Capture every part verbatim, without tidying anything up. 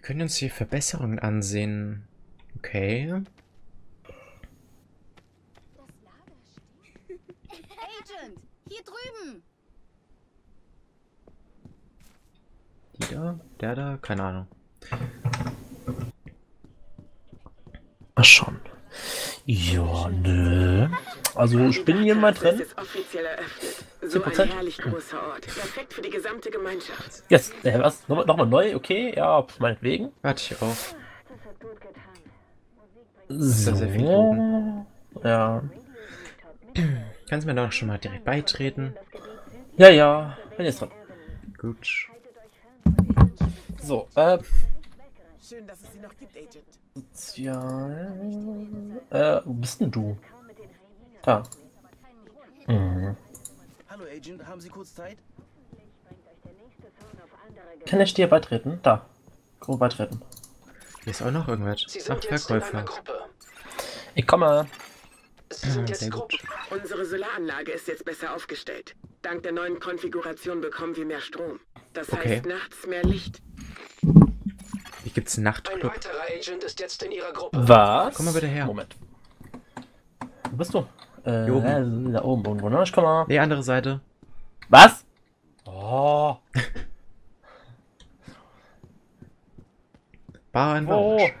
können uns hier Verbesserungen ansehen. Okay. Agent, hier drüben. Die da? Der da? Keine Ahnung. Ach schon. Ja, nö. Also ich bin hier mal drin. Ist offiziell eröffnet. So zehn ein Prozent. herrlich großer Ort. Perfekt für die gesamte Gemeinschaft. Jetzt, äh, was? Nochmal noch mal neu? Okay, ja, meinetwegen. Warte ich auf. So. da sehr viel Boden? Ja. Kannst du mir doch schon mal direkt beitreten? Ja, ja. Bin jetzt dran. Gut. So, äh, Schön, dass es sie noch gibt, Agent. sozial. Äh, wo bist denn du? Da. Mhm. Hallo Agent, haben Sie kurz Zeit? Kann ich dir beitreten? Da. Guck mal, beitreten. Hier ist auch noch irgendwas. Ach, Verkäufer. Ich komme. Ah, sehr gut. Unsere Solaranlage ist jetzt besser aufgestellt. Dank der neuen Konfiguration bekommen wir mehr Strom. Das Okay. heißt nachts mehr Licht. Hier gibt's einen Ein Nachtclub. weiterer Agent ist jetzt in ihrer Gruppe. Was? Komm mal bitte her. Moment. Wo bist du? Äh, Hier oben. da oben irgendwo, ne? Ich komm mal. Nee, andere Seite. Was? Oh. Bar in Oh. Orange.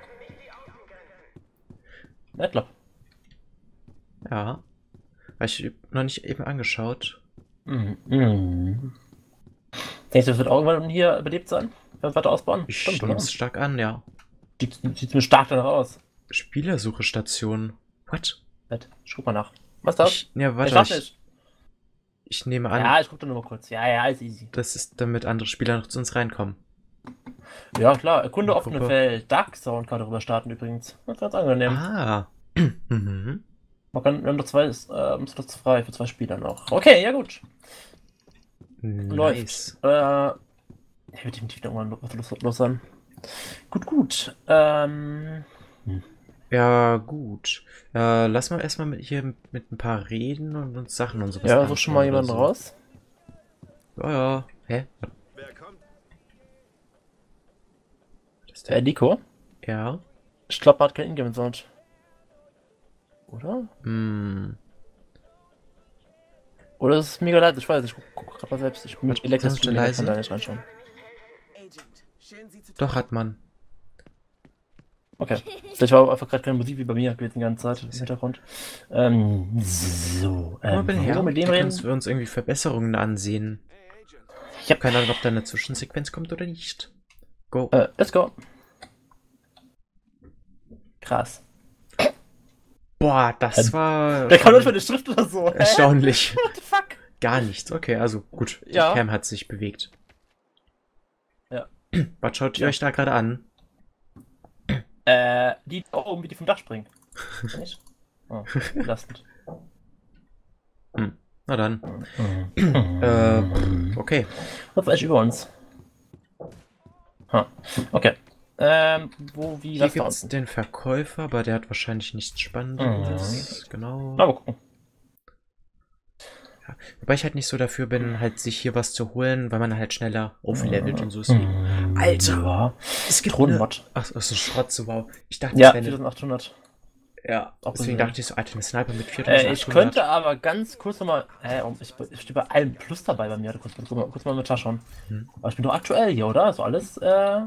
Nettler. Ja. Habe ich noch nicht eben angeschaut. Mhm. Mhm. Denkst du, das wird auch irgendwann hier belebt sein? Wenn wir weiter ausbauen? Ich Stimmt, nehme oder? es stark an, ja. Sieht, sieht mir stark danach aus. Spielersuchestation. What? Nett. Ich guck mal nach. Was ist das? Ich, ja, ich warte, schaff ich, nicht. ich nehme an, Ja, ich guck da nur mal kurz. Ja, ja, ist easy. das ist, damit andere Spieler noch zu uns reinkommen. Ja, klar. Erkunde Guck offene mal. Feld. Dark Sound kann darüber starten übrigens. Das ist ganz angenehm. Ah. mhm. Man kann, wir haben noch zwei, äh, Slots frei für zwei Spieler noch. Okay, ja gut. Nice. Läuft. Äh, ja, wird definitiv irgendwann los, los, los sein. Gut, gut. Ähm, Ja, gut. Äh, lass mal erstmal mit hier mit ein paar reden und uns Sachen und sowas. ja, such schon mal anschauen oder jemanden so. raus. Ja, ja. Hä? Was ist Äh, der? Nico. Ja. Ich glaube, man hat kein Ingame-Sound. Oder? Hm. Oder ist es mega leid? Ich weiß nicht. Ich guck, guck grad mal selbst. Ich bin Warte, elektrisch kannst du leise? kann da nicht reinschauen. Agent, schön Sie zu Doch, hat man. Okay. Vielleicht war einfach gerade keine Musik wie bei mir gewesen die ganze Zeit im Hintergrund. Ähm, so. Komm mal Ähm, bitte wo her. mit dem Da reden? können wir uns irgendwie Verbesserungen ansehen. Ich habe keine Ahnung, ob da eine Zwischensequenz kommt oder nicht. Go. Äh, let's go. Krass. Boah, das Ähm, war Der kann schon nur für eine Schrift oder so. Hä? erstaunlich. What the fuck? Gar nichts. Okay, also gut. Die Ja. Cam hat sich bewegt. Ja. Was schaut ihr Ja. euch da gerade an? Äh, die da oben, wie die vom Dach springen. Nicht? Oh, belastend. Hm. Na dann. Äh, okay. Was weiß ich über uns? Ha. Okay. Ähm, wo, wie, Hier was da gibt's unten? den Verkäufer, aber der hat wahrscheinlich nichts Spannendes. Genau. Na, mal gucken. Ja. Wobei ich halt nicht so dafür bin, halt sich hier was zu holen, weil man halt schneller auflevelt und so ist. wie- Alter! Ja. Es gibt eine... Thronenmod. Ach, das ist ein Schrott, so wow. Ich dachte, Ja, das wäre eine... viertausendachthundert. Ja, Auch deswegen gesehen. dachte ich so, Alter, eine Sniper mit Äh, viertausendachthundert. ich könnte aber ganz kurz nochmal. Äh, ich, ich stehe bei allem Plus dabei bei mir. Warte, kurz, kurz, mal- kurz mal mit Tasche schauen. Hm. Aber ich bin doch aktuell hier, oder? So alles, äh.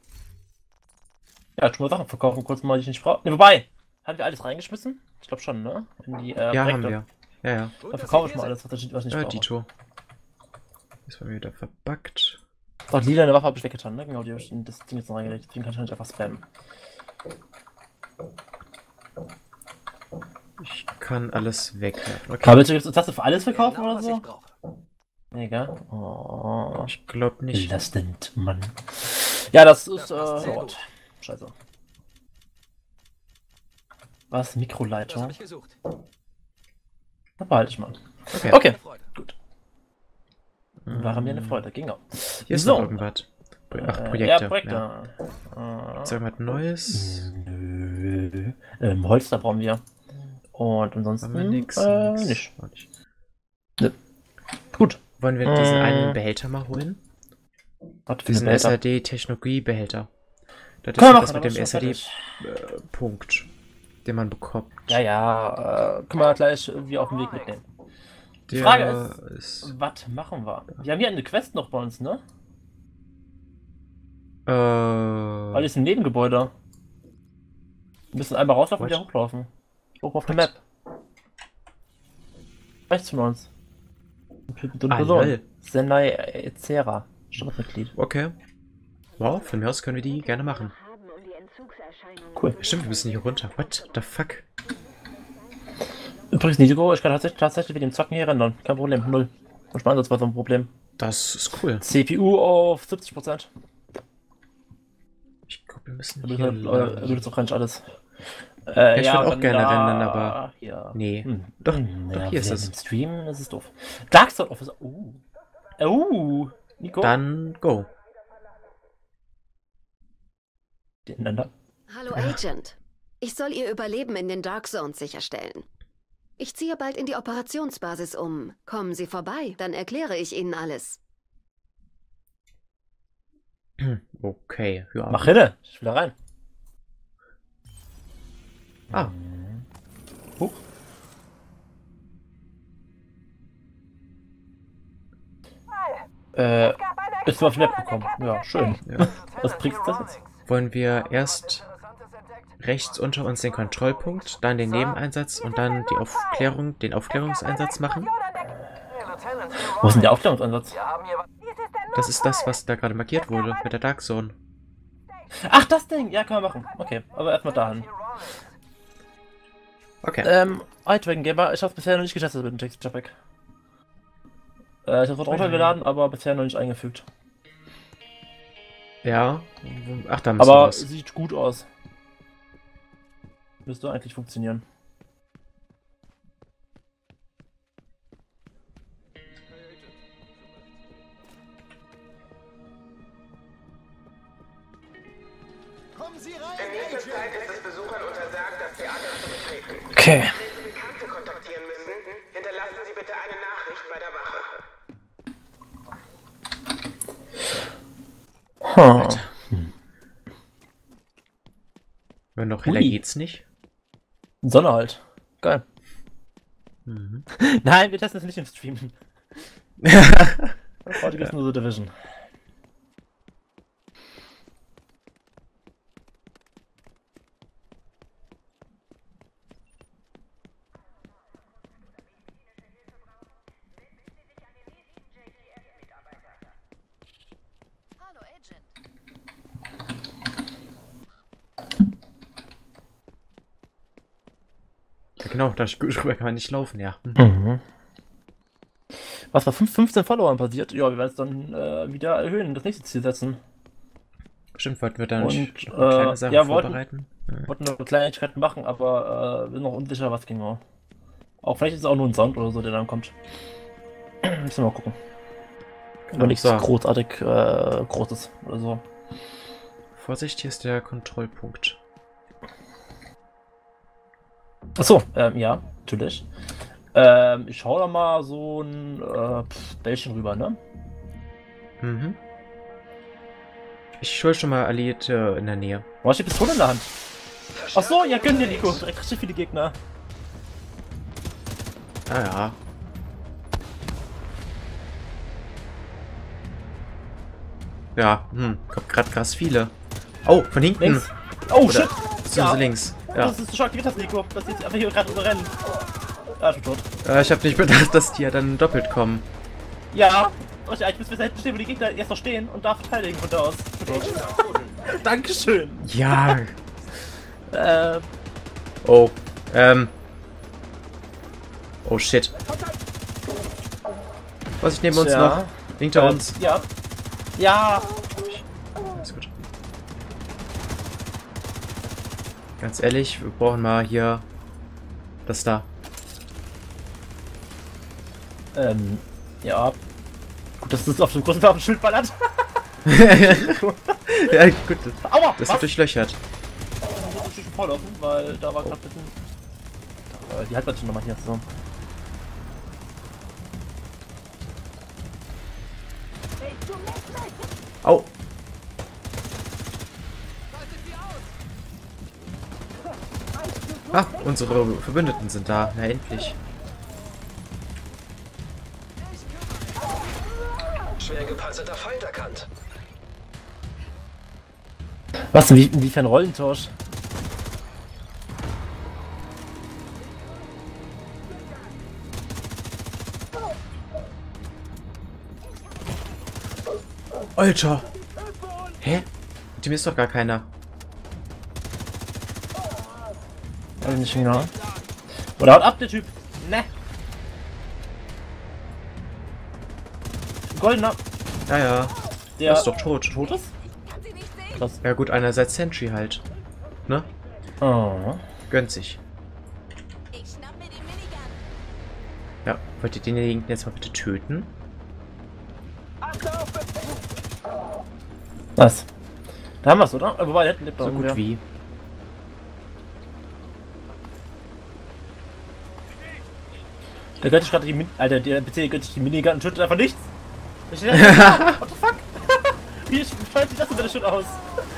Ja, schon mal Sachen verkaufen, kurz mal, die ich nicht brauche. Ne, wobei! Haben wir alles reingeschmissen? Ich glaube schon, ne? In die, äh, Ja, haben Projekte. wir. Ja, ja. Dann verkaufe ich mal alles, was ich, was ich nicht Ja, brauche. Dito. Ist mal wieder verbuggt. Doch, lila eine Waffe habe ich weggetan, ne? Genau, die habe ich in das Ding jetzt noch reingelegt. Deswegen kann ich nicht einfach spammen. Ich kann alles wegwerfen. Okay. Aber willst du jetzt Taste für alles verkaufen Genau, oder was so? ich brauche. Nee, gell? Oh. Ich glaube nicht. Belastend, Mann. Ja, das ist, Das passt äh, sehr Gott. gut. Scheiße. Was? Das Mikroleitung? habe ich gesucht. Das behalte ich mal. Okay. Okay, Freude. gut. War mir eine Freude, ging auch. Hier ist So. noch irgendwas. Pro- Ach, Äh, Projekte. Ja, Projekte. Ja. Äh, Ist irgendwas Neues? Nö. Ähm, Holz, da brauchen wir. Und ansonsten Haben wir nix? äh, nix. nicht. Auch nicht. Gut. Wollen wir diesen Äh. einen Behälter mal holen? Was für Diesen eine Behälter? S R D-Technologiebehälter. Das ist Können ja wir das machen, mit dem aber schon S R D-Punkt, den man bekommt. Ja, ja, äh, können wir gleich irgendwie auf den Weg mitnehmen. Die Der Frage ist, ist was machen wir? Wir haben hier eine Quest noch bei uns, ne? äh, Weil die ist im Nebengebäude. Wir müssen einmal rauslaufen und What? wieder hochlaufen. Hoch auf der Map. Rechts von uns. Und eine Ah, Person. lol. Senai Ezera. Standesmitglied. okay. Wow, von mir aus können wir die gerne machen. Cool. Stimmt, wir müssen hier runter. What the fuck? Übrigens, Nico, ich kann tatsächlich, tatsächlich mit dem Zocken hier rendern. Kein Problem. Null. Und Spannend war so ein Problem. Das ist cool. C P U auf siebzig Prozent. Ich glaube, wir müssen Da hier benutzt lang. auch nicht alles. Äh, ich würd auch dann gerne da- rendern, aber- Ja. Nee. Hm. Doch, Hm, doch, ja, hier ist während es. dem Stream ist es doof. Darkstone Officer. Oh. Oh. Nico. Dann go. Den Länder. Hallo Agent. Ich soll Ihr Überleben in den Dark Zones sicherstellen. Ich ziehe bald in die Operationsbasis um. Kommen Sie vorbei, dann erkläre ich Ihnen alles. Okay, ja. Mach hin. Ich will da rein. Ah, Huch. Äh, bist du auf die Map gekommen? Ja, schön. ja. Was bringt das jetzt? Wollen wir erst rechts unter uns den Kontrollpunkt, dann den Nebeneinsatz und dann die Aufklärung, den Aufklärungseinsatz machen? Wo ist denn der Aufklärungsansatz? Das ist das, was da gerade markiert wurde mit der Dark Zone. Ach, das Ding! Ja, können wir machen. Okay, aber erstmal dahin. Okay. Ähm, White Gamer, ich hab's bisher noch nicht getestet mit dem Textpack. Äh, ich hab's runtergeladen, aber bisher noch nicht eingefügt. Ja. Ach, da müssen wir Aber was. sieht gut aus. Müsste eigentlich funktionieren. Kommen Sie rein, In nächster Agent! Zeit ist es Besuchern untersagt, das Theater zu betreten. Okay. Wenn Sie Bekannte kontaktieren müssen, hinterlassen Sie bitte eine Nachricht bei der Wache. Hm. Wenn noch heller Ui. geht's nicht. Sonne halt. Geil. Mhm. Nein, wir testen es nicht im Stream. Heute gibt's nur so Division. Hallo Agent. Ja, genau, da drüber kann man nicht laufen, ja. Mhm. Mhm. Was bei fünfzehn Followern passiert? Ja, wir werden es dann äh, wieder erhöhen, das nächste Ziel setzen. Bestimmt wollten wir dann Und, noch kleine äh, Sachen ja, wollten- vorbereiten. Wir wollten noch Kleinigkeiten machen, aber äh, bin noch unsicher, was genau. Auch vielleicht ist es auch nur ein Sound oder so, der dann kommt. Müssen wir mal gucken. Aber nichts so. großartig äh, Großes oder so. Vorsicht, hier ist der Kontrollpunkt. Achso, ähm, ja, natürlich. Ähm, ich schau da mal so ein äh, pff, Bällchen rüber, ne? Mhm. Ich schul schon mal Alliierte in der Nähe. Du hast die Pistole in der Hand. Achso, ja, gönn dir, Nico. Direkt richtig viele Gegner. Ah ja. Ja, hm, kommt grad krass viele. Oh, von hinten. Links. Oh, Oder shit. beziehungsweise Ja. links. Ja. Das ist schon aktiviert, das Nico. Das ist jetzt einfach hier gerade rennen. Ah, schon tot. Äh, ich habe nicht bedacht, dass die ja dann doppelt kommen. Ja. Oh, ich muss bis da hinten stehen, wo die Gegner jetzt noch stehen und da verteidigen von da aus. Schon tot. Dankeschön. Ja. Äh, Oh. Ähm. Oh shit. Vorsicht neben uns Tja. noch. Hinter äh, uns. Ja. Ja. Alles gut. Ganz ehrlich, wir brauchen mal hier das da. Ähm, ja. Gut, dass das auf dem großen Waffenschild ballert. Ja, gut. Aua! Das was? wird durchlöchert. Ich muss schon vorlaufen, weil da war gerade ein bisschen... Äh, die Halbplatte nochmal hier so. Au. Unsere Verbündeten sind da. Na, endlich. Schwer gepanzerter Feind erkannt. Was denn? Wie, inwiefern Rollentausch? Alter! Hä? Dem ist doch gar keiner. Weiß nicht genau. Oder haut ab, der Typ! Ne! Goldener! Ja, ja. Der Der ist doch tot. tot ist? Krass. Ja gut, einerseits Sentry halt. Ne? Oh. Gönnt sich. Ja, wollt ihr denjenigen jetzt mal bitte töten? Nice. Da haben wir es, oder? Wobei, der lebt So noch gut irgendwer. wie. Der gönnt sich gerade die Min Alter, der bitte gönnt sich die Minigun und tötet einfach nichts. Ich stehe da, what the fuck? Wie schaut sich das denn bitte schon aus?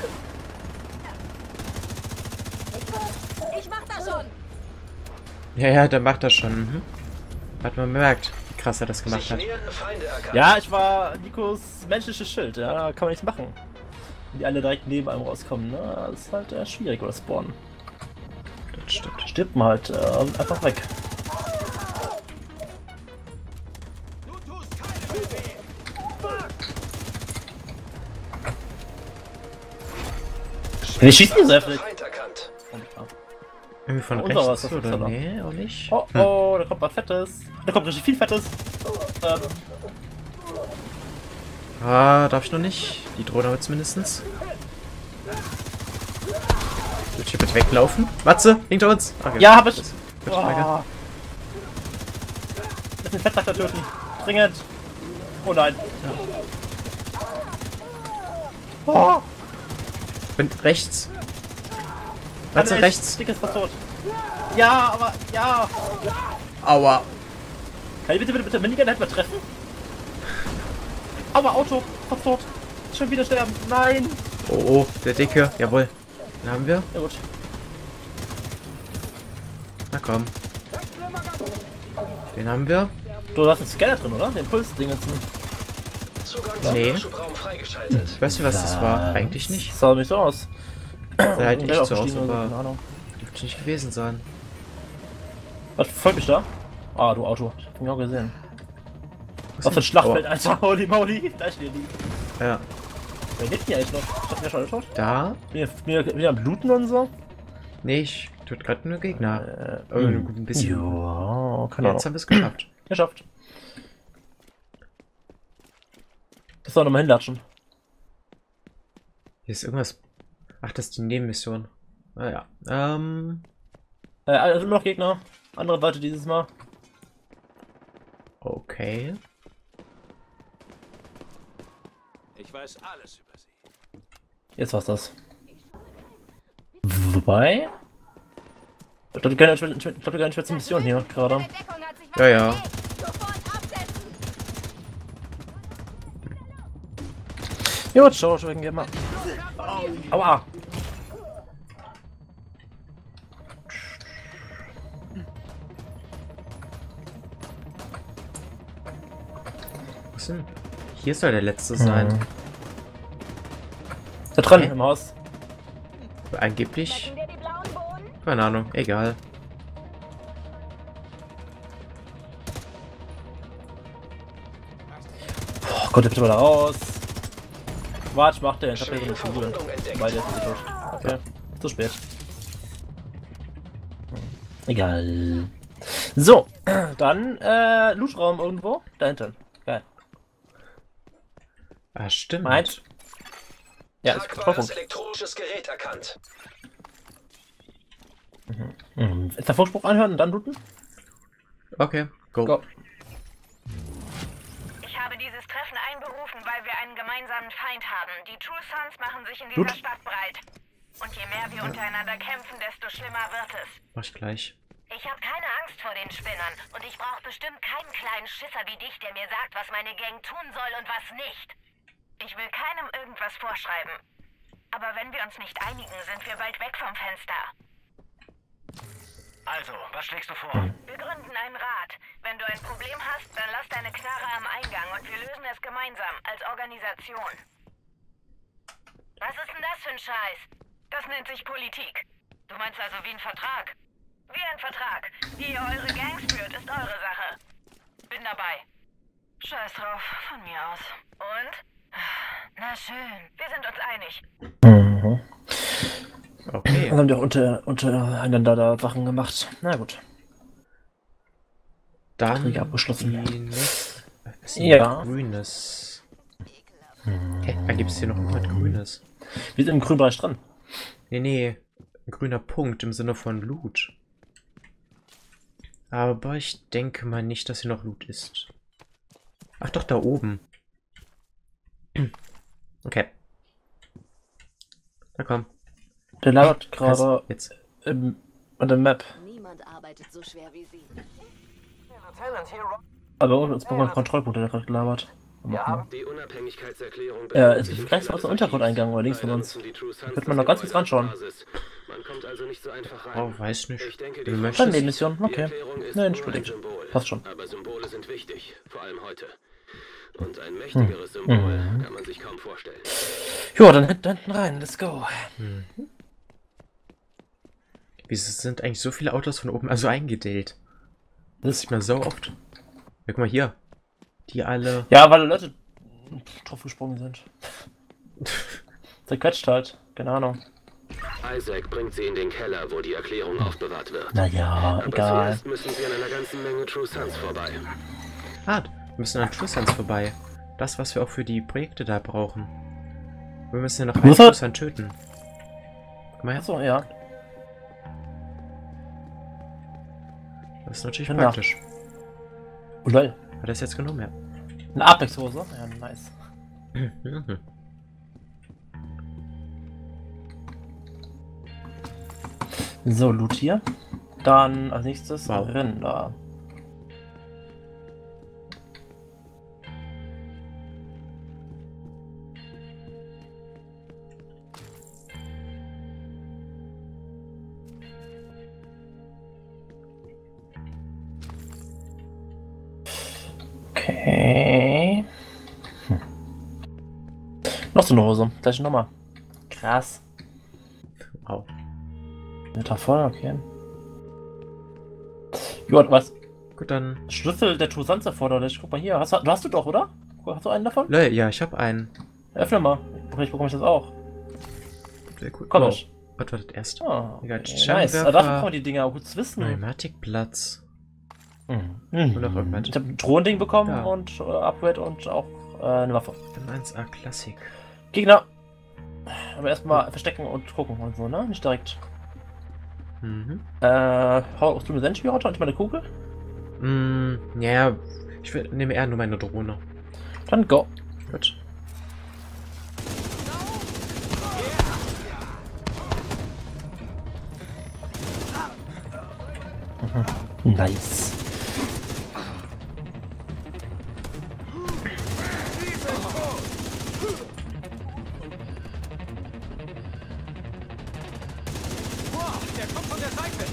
Ich mach das schon. Ja, ja, der macht das schon. Mhm. Hat man bemerkt, wie krass er das gemacht Sich hat. nähernde Feinde erkannt. Ja, ich war Nikos menschliches Schild, ja, da kann man nichts machen. Wenn die alle direkt neben einem rauskommen, ne? Das ist halt äh, schwierig, oder spawnen. Das stimmt. Stirbt man halt äh, einfach weg. Schwer Die schießen die so gepanzerter heftig. Feind erkannt. Irgendwie von Unserer rechts, ist das oder? jetzt, oder? Nee, auch nicht. Oh, oh, da kommt was Fettes. Da kommt richtig viel Fettes. Ähm, Ah, darf ich noch nicht. Die Drohne aber zumindestens. Wird hier bitte weglaufen? Matze, hinter uns! Okay. ja, hab ich. Gut, danke. Oh. Lass den Fettsacker töten. Dringend. Oh nein. Oh. Bin rechts. Matze, Kann ich? rechts. Dick ist fast tot. Ja, aber ja. Aua. Kann ich bitte, bitte, bitte Minigun halt mal treffen? Aua, Auto. Fast tot. Schon wieder sterben. Nein. Oh, oh, der Dicke. Jawohl. Den haben wir. Ja gut. Na komm. Den haben wir. Du hast einen Scanner drin, oder? Den Puls-Ding jetzt. Zugang zum Nee. Nachschubraum freigeschaltet. Weißt du, was das war? Eigentlich nicht. Das sah nicht so aus. Sah halt Irgendwer echt so aus, aufgestiegen oder so, keine aber Ahnung. dürfte nicht gewesen sein. Was folgt mich da? Ah, du Auto. Ich hab ihn auch gesehen. Was Was für ein denn? Schlachtfeld, Alter. Holy moly. Da steht die. Oh, ja. Wer lebt denn hier eigentlich noch? Ich hab mir schon tot. Da? Bin wir, bin wir am Bluten und so? Nee, ich tut gerade nur Gegner. Äh, Oh, ein bisschen. Ja, keine Ahnung. Jetzt haben wir es geschafft. Geschafft. Das soll nochmal hinlatschen. Hier ist irgendwas. Ach, das ist die Nebenmission. Naja. Ähm. Äh, also immer noch Gegner. Andere Seite dieses Mal. Okay. Ich weiß alles über sie. Jetzt war's das. Wobei. Ich glaube, wir können ich glaub, wir können nicht Mission hier gerade. Ja, ja. Jo, schau, schau, gehen wir mal. Aua! Was denn? Hier soll der letzte sein. Hm. Da dran, Okay. im Haus. Angeblich. Keine Ahnung, egal. Oh Gott, bitte mal da raus. Warte, ich mach den. Ich hab hier so eine Schwere Kugel. Verwundung entdeckt. Beide ist tot. Okay, zu spät. Egal. So, dann äh, Lootraum irgendwo. Da hinten. Geil. Ah, stimmt. Meint. Ja, ist Tragbares Vollpunkt. elektronisches Gerät erkannt. Mhm. Ist der Funkspruch anhören und dann looten? Okay, go. Go. Ich habe dieses Treffen einberufen, weil wir einen gemeinsamen Feind haben. Die True Sons machen sich in Gut. dieser Stadt breit. Und je mehr wir untereinander kämpfen, desto schlimmer wird es. Mach ich gleich. Ich habe keine Angst vor den Spinnern. Und ich brauche bestimmt keinen kleinen Schisser wie dich, der mir sagt, was meine Gang tun soll und was nicht. Ich will keinem irgendwas vorschreiben. Aber wenn wir uns nicht einigen, sind wir bald weg vom Fenster. Also, was schlägst du vor? Wir gründen einen Rat. Wenn du ein Problem hast, dann lass deine Knarre am Eingang und wir lösen es gemeinsam, als Organisation. Was ist denn das für ein Scheiß? Das nennt sich Politik. Du meinst also wie ein Vertrag? Wie ein Vertrag. Wie ihr eure Gangs führt, ist eure Sache. Bin dabei. Scheiß drauf, von mir aus. Und? Na schön, wir sind uns einig. Mhm. Okay. Dann haben die auch unter, untereinander da Sachen gemacht. Na gut. Dann Krieg abgeschlossen. die nächste. Was ist denn Ja. Grünes? Hä? Da gibt es hier noch irgendwas Grünes. Wir sind im grünen Bereich dran. Nee, nee. Ein grüner Punkt im Sinne von Loot. Aber ich denke mal nicht, dass hier noch Loot ist. Ach doch, da oben. Okay. Na komm. Der lagert Kannst- gerade Jetzt. im, an der Map. Niemand arbeitet so schwer wie Sie. Aber uns brauchen wir einen Kontrollpunkt, der gerade gelabert. Ja, Die Unabhängigkeitserklärung äh, es ist gleich aus dem Untergrundeingang oder links von uns. Da könnte man noch ganz kurz ranschauen. Man kommt also nicht so einfach rein. Oh, weiß nicht. Ich denke, Wie die du Dann möchtest. Nebenmission, Die okay. Erklärung ist Nein, nur ein entschuldigt. Symbol. Passt schon. Aber Symbole sind wichtig, vor allem heute. Und ein mächtigeres Symbol Mhm. kann man sich kaum vorstellen. Jo, dann hinten hinten rein, let's go. Wieso sind eigentlich so viele Autos von oben also eingedellt? Das sieht man so oft. Ja, guck mal hier. Die alle. Ja, weil Leute drauf gesprungen sind. Zerquetscht halt, keine Ahnung. Isaac bringt sie in den Keller, wo die Erklärung aufbewahrt wird. Naja, Aber egal. zuerst müssen sie an einer ganzen Menge True Sons vorbei. Ah, wir müssen an True Sons vorbei. Das, was wir auch für die Projekte da brauchen. Wir müssen ja noch einen Muss er- True Son töten. Guck mal her. Achso, ja. Das ist natürlich Schön praktisch. Oh, lol. Hat er es jetzt genommen, ja. Eine Apex-Hose? Ja, nice. Mhm. So, Loot hier. Dann als nächstes Wow. Rinder. Okay. Hm. Noch so eine Hose. Gleiche Nummer. Krass. Wow. Meter voll, okay. Jo, was? Gut, dann. Schlüssel der True Sons erforderlich. Guck mal hier. Hast, du hast du doch, oder? Hast du einen davon? Lö, ja, ich habe einen. Öffne mal. Vielleicht bekomme ich das auch. Sehr cool. Komm Wow. ich. Was war das erst? Oh, Egal, okay, Scheinwerfer. nice. Ah, dafür kommen die Dinger auch gut zu wissen. Pneumatikplatz. Mhm. Und noch irgendwas. Ich habe ein Drohending bekommen Ja. und äh, Upgrade und auch äh, eine Waffe. M eins A Klassik. Gegner. Aber erstmal verstecken und gucken und so, ne? Nicht direkt. Mhm. Äh, haust du eine Sentinel-Auto und ich meine Kugel? Mm, ja, ich will, nehme eher nur meine Drohne. Dann go. Gut. Nice. Der kommt von der Seite.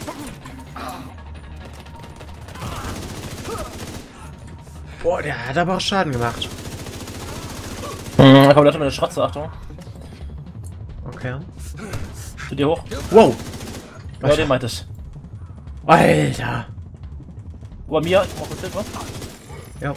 Boah, der hat aber auch Schaden gemacht. Mhm, da kommt Leute mit der Schrotze, Achtung. Okay. Zu dir hoch. Wow! Ja, den meinte ich. Alter! Über mir, ich brauche Hilfe. Ja.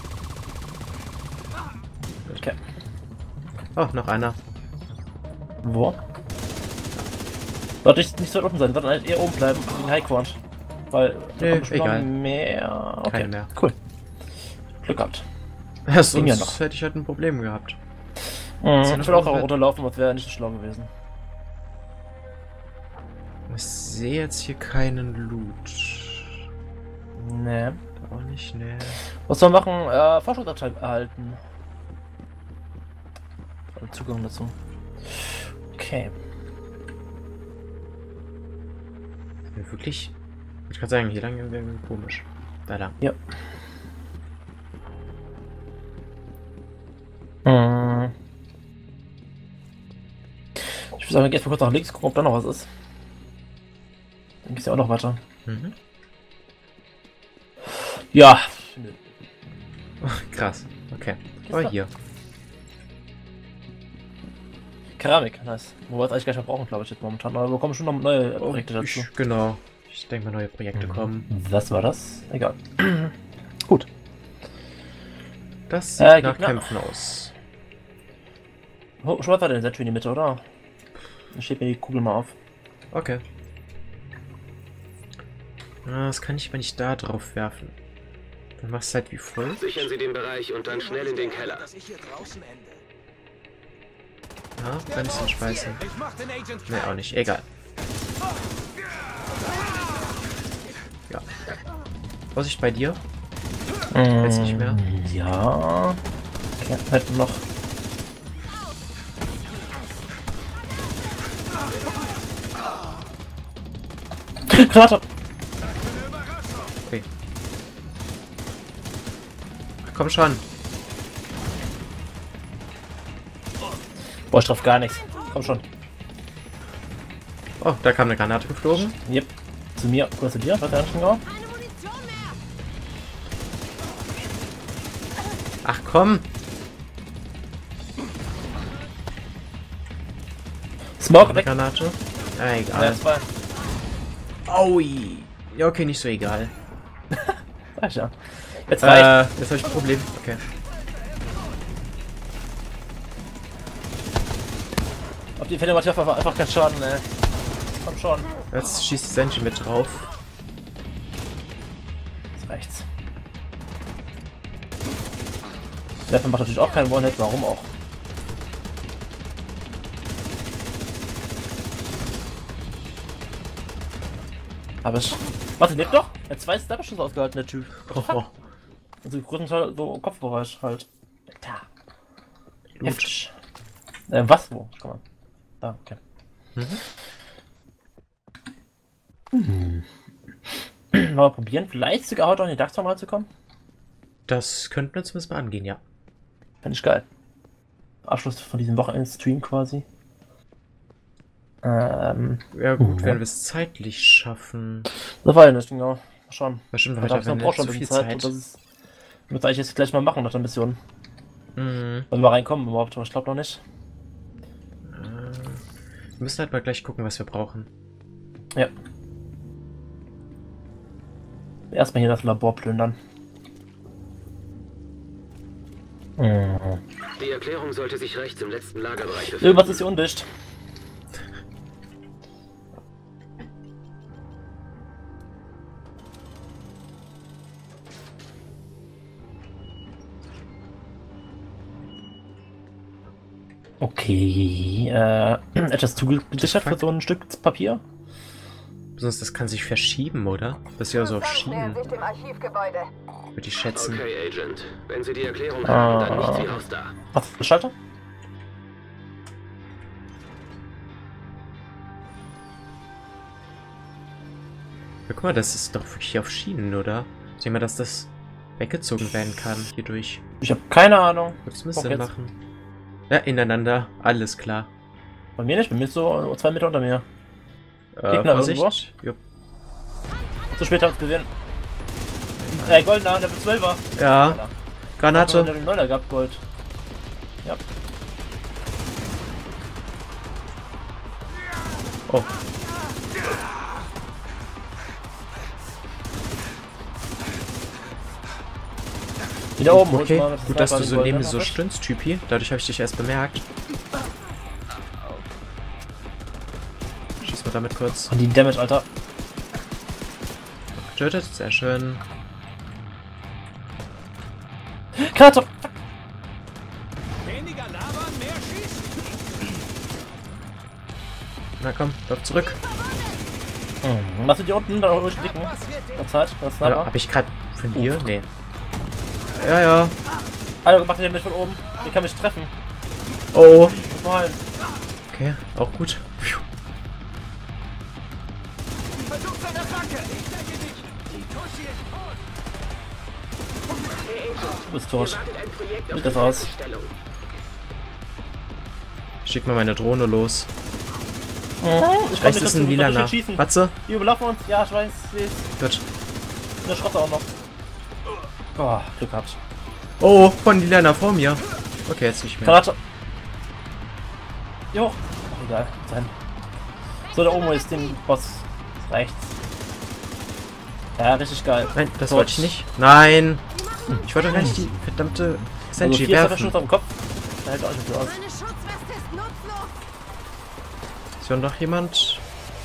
Okay. Oh, noch einer. Wo? Sollte ich nicht so weit unten sein, sondern halt eher oben bleiben, wegen Highquant. Weil da Nö, kommen bestimmt noch egal. mehr. Okay, Keine mehr. cool. Glück gehabt. Ja, Ging ja sonst noch. hätte ich halt ein Problem gehabt. Mhm, ja ich noch will auch irgendwas? runterlaufen, das wäre nicht so schlau gewesen. Ich sehe jetzt hier keinen Loot. Nee. Auch nicht, ne. Was soll man machen? Äh, Forschungsabteil erhalten. Zugang dazu. Okay. Ja, wirklich? Ich kann sagen, hier lang wäre irgendwie komisch. Da lang. Ja. Hm. Ich würde sagen, wir gehen jetzt mal kurz nach links, gucken, ob da noch was ist. Dann geht's ja auch noch weiter. Mhm. Ja. Oh, krass. Okay. Oh, hier. Keramik, nice. Wo wir es eigentlich gleich mehr brauchen, glaube ich, jetzt momentan. Aber wir bekommen schon noch neue Projekte dazu. Ich, genau. Ich denke mal, neue Projekte kommen. Was war das? Egal. Gut. Das sieht Äh, nach Gegner. Kämpfen aus. Oh, schon mal den Set in die Mitte, oder? Ich schieb mir die Kugel mal auf. Okay. Ah, das kann ich, wenn ich da drauf werfen. Dann machst du halt wie voll. Sichern Sie den Bereich und dann schnell in den Keller. Dass ich hier draußen ende. Ja, ein bisschen schweißen. Ich mach den Agent Ne, auch nicht. Egal. Ja. Vorsicht bei dir. Jetzt nicht mehr. Ja. Okay, halt noch. Granate! Okay. Ach, komm schon. Boah, ich treffe gar nichts. Komm schon. Oh, da kam eine Granate geflogen. Yep. Zu mir. Kurz zu dir. Was der genau? Ach komm. Smoke Eine weg. Granate. Ah, Ja, egal. zwei. Aui. Ja, okay, nicht so egal. Sag ich ja. Jetzt reicht. Äh, jetzt habe ich ein Problem. Okay. Auf die Fälle macht einfach, einfach keinen Schaden, ey. Komm schon. Jetzt schießt die Sentinel mit drauf. Jetzt reicht's. Der macht natürlich auch keinen One-Hit, warum auch? Aber ich. Warte, lebt doch? Er hat zwei Sniper-Schüsse ausgehalten, der Typ. Oh, oh. Also die größten Teil so im Kopfbereich halt. Da. Gut. Heftig. Äh, was? Wo? Guck mal. Da, okay. Mhm. Hm. Mal probieren, vielleicht sogar heute noch in die Darkstorm reinzukommen? Das könnten wir zumindest mal angehen, ja. Fände ich geil. Abschluss von diesem Wochenend-Stream quasi. Ähm. Ja gut, Ja. wenn wir es zeitlich schaffen. Das war ja nicht, genau. Mal schauen. Bestimmt Da heute habe ich haben noch wir auch schon nicht ein so bisschen viel Zeit. Und Zeit. das ist. Müsste eigentlich jetzt gleich mal machen nach der Mission. Mhm. Wenn wir reinkommen überhaupt, aber ich glaube noch nicht. Wir müssen halt mal gleich gucken, was wir brauchen. Ja. Erstmal hier das Labor plündern. Mhm. Die Erklärung sollte sich rechts im letzten Lagerbereich befinden. Irgendwas ist hier undicht. Okay, äh, etwas zu gesichert für so ein Stück Papier? Sonst das kann sich verschieben, oder? Das ist ja so auf Schienen, sich dem Archivgebäude. würde ich schätzen. Okay, Agent. Wenn Sie die Erklärung Ah. haben, dann nicht wie raus da. Was ist der Schalter? Ja, guck mal, das ist doch wirklich auf Schienen, oder? Ich denke mal, dass das weggezogen werden kann hierdurch. Ich habe keine Ahnung. Würde zumindest Guck Sinn jetzt. machen. Ja, ineinander, alles klar. Bei mir nicht, bei mir ist so zwei Meter unter mir. Äh, Gegner Vorsicht. Jupp. Zu spät hab's gesehen. Ey, goldener, Level zwölfer. Ja, Alter. Granate. Level neuner gehabt, Gold. Ja. Oh, Wieder oben. okay. Mal mit dem Gut, dass Sniper du die so neben mir goldene so noch stöhnst, Typi. Dadurch habe ich dich erst bemerkt. Schieß mal damit kurz. Und die Damage, Alter. Getötet, sehr schön. Karte! Weniger labern, mehr schießen. Na komm, lauf zurück. Hm. Machst du die unten? Da ruhig klicken. Der Zeit, das Oder Sniper. habe ich gerade von dir? Nee. Ja, ja. Alter, mach den nicht von oben. Die kann mich treffen. Oh. Muss mal heilen. Okay, auch gut. Pfiuh. Versuch seine Attacke. Ich denke nicht. Die Tussi ist tot. Du bist tot. Wartet ein Projekt auf Sieht das die aus? Fertigstellung. Schick mal meine Drohne los. Ich Rechts ist ein lilaner. schießen. Watze? Die überlaufen uns. Ja, ich weiß. Ich Gut. der Schrotter auch noch. Oh, Glück gehabt. Oh, von lilaner vor mir. Okay, jetzt nicht mehr. Karate. Jo. Ach, egal. Sein. So, da oben ist den Boss. Rechts. Ja, richtig geil. Nein, das So. wollte ich nicht. Nein! Ich wollte doch gar nicht die verdammte Also Senji vier werfen. Schuss am Kopf. Da hält auch nicht so aus. Meine Schutzweste ist nutzlos. Ist hier noch jemand?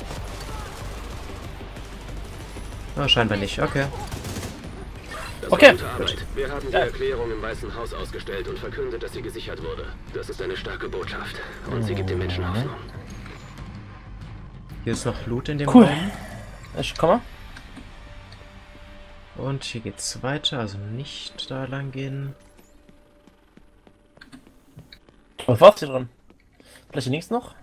Oh, scheinbar nicht. Okay. Das Okay. war gute Arbeit. Wir haben die Ja. Erklärung im Weißen Haus ausgestellt und verkündet, dass sie gesichert wurde. Das ist eine starke Botschaft. Und sie gibt den Menschen Hoffnung. Hier ist noch Loot in dem Cool. Raum. Ich komme. Und hier geht's weiter, also nicht da lang gehen. Was war's hier drin? Vielleicht hier links noch?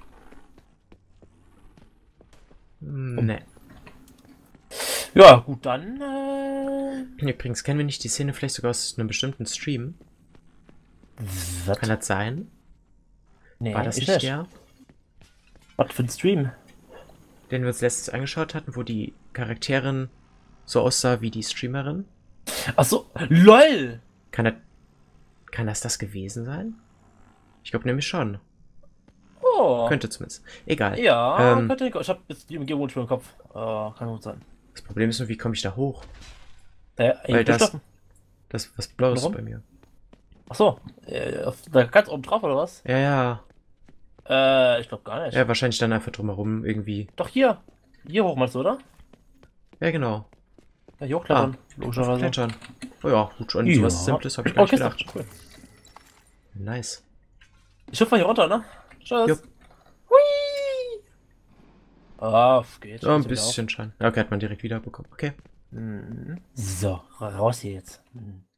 Hm, ne. Ja, gut, dann. Äh... Übrigens, kennen wir nicht die Szene vielleicht sogar aus einem bestimmten Stream? Was? Kann das sein? Nee, War das ich nicht der, Was für ein Stream? den wir uns letztens angeschaut hatten, wo die Charakterin so aussah wie die Streamerin? Achso, LOL! Kann das, kann das das gewesen sein? Ich glaube nämlich schon. Oh. Könnte zumindest. Egal. Ja, Ähm, könnte. Ich hab jetzt die Umgebung schon im Kopf. Oh, kann gut sein. Das Problem ist nur, wie komme ich da hoch? Ja, Weil das, stoppen. das ist was Blaues Warum? bei mir. Achso, äh, auf- da ganz oben drauf oder was? Ja, ja. Äh, ich glaube gar nicht. Ja, wahrscheinlich dann einfach drumherum irgendwie. Doch hier. Hier hoch meinst du, oder? Ja, genau. Ja, hier hochklettern. Logischerweise. Klettern. Oh ja, gut, an Ja. sowas Simples habe ich gar Okay, nicht ist doch gedacht. cool. Nice. Ich hüpfe mal hier runter, ne? Tschüss. Jupp. Hui! Auf geht's. So ein Geht's wieder bisschen Schein. Ja, okay, hat man direkt wieder bekommen. Okay. auf. Mhm. So, raus hier jetzt. Mhm.